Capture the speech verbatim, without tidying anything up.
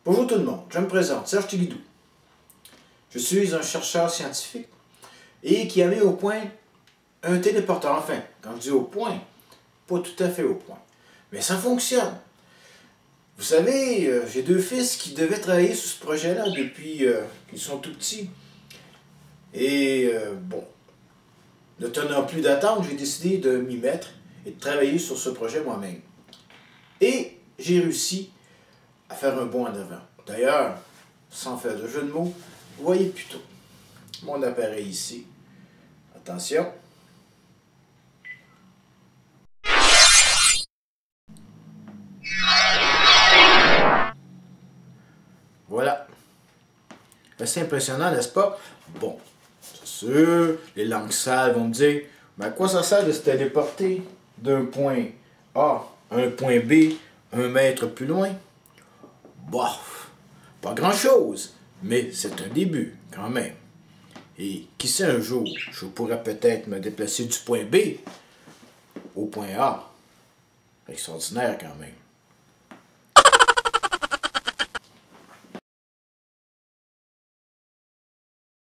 Bonjour tout le monde, je me présente, Serge Tigidou. Je suis un chercheur scientifique et qui a mis au point un téléporteur. Enfin, quand je dis au point, pas tout à fait au point. Mais ça fonctionne. Vous savez, euh, j'ai deux fils qui devaient travailler sur ce projet-là depuis euh, qu'ils sont tout petits. Et euh, bon, ne tenant plus d'attendre, j'ai décidé de m'y mettre et de travailler sur ce projet moi-même. Et j'ai réussi à faire un bond en avant. D'ailleurs, sans faire de jeu de mots, vous voyez plutôt mon appareil ici. Attention. Voilà. Assez impressionnant, n'est-ce pas? Bon, c'est sûr, les langues sales vont me dire, mais à quoi ça sert de se téléporter d'un point A à un point B, un mètre plus loin? Bof, pas grand-chose, mais c'est un début, quand même. Et qui sait, un jour, je pourrais peut-être me déplacer du point B au point A. Extraordinaire, quand même.